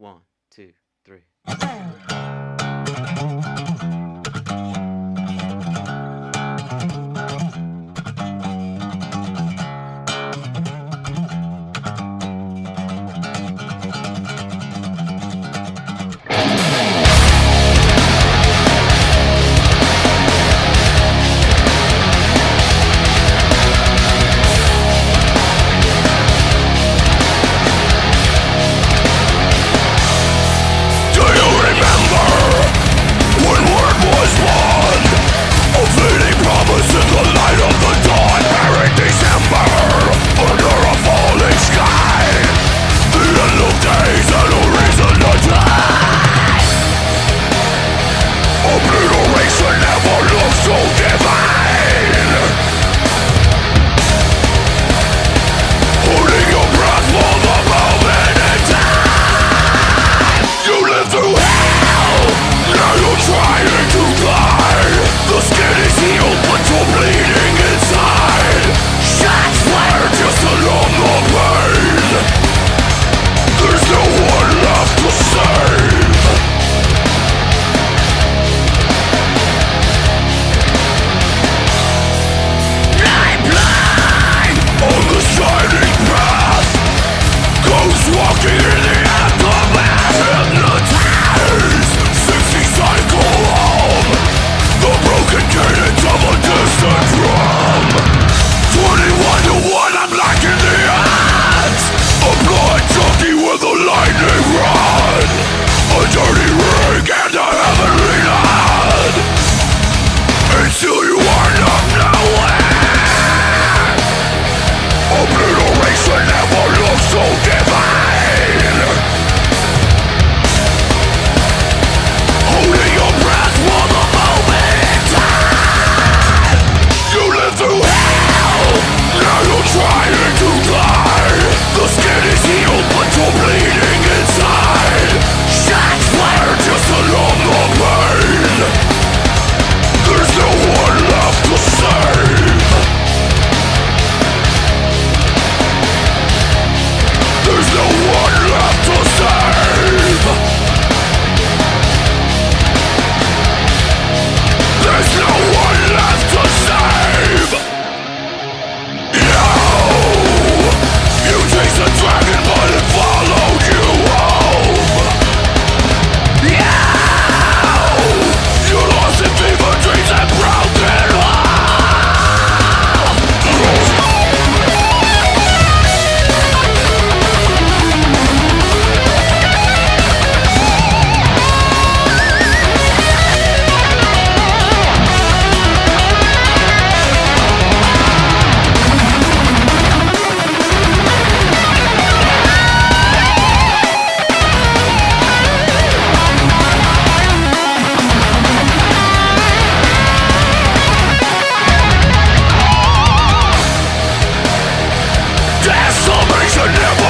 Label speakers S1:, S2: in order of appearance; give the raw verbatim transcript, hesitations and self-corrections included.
S1: One, two, three.
S2: In the light of the dawn, Barren December, under a falling sky, the end of days and no reason to die. Obliteration never looks so divine. Holding your breath for the moment in time. You live through hell, now you're trying to die. The skin is healed, but you're bleeding inside. Shots fired just to numb the pain. There's no one left to save. I'm blind on the shining path. Ghosts walking in the aftermath. Hypnotized, sixty cycle home. The broken cadence of a distant drum. Twenty-one to one, I'm like in the odds. A blood junkie with a lightning rod. A dirty ring and a heavenly nod. And still you are not nowhere. Obliteration never looks so divine. Holding your breath for the moment in time. You live through hell, now you're trying to die. The skin is healed, but you're bleeding inside. Shots fired just to numb the pain. There's no one left to save. There's no one left to save. There's no one left to save. No, you chased the dragon, but it followed you home. Yeah, you lost in fever dreams and broken heart. Decimation never